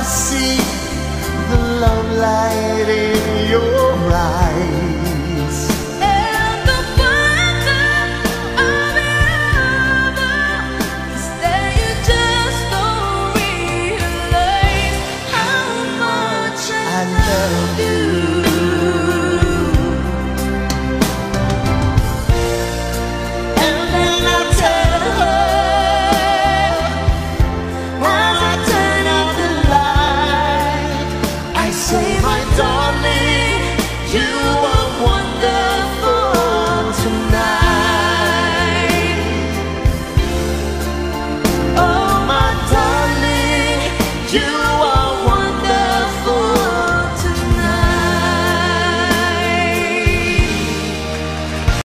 see the love light in your eyes. And the wonder of your love is that you just don't realize how much I love you.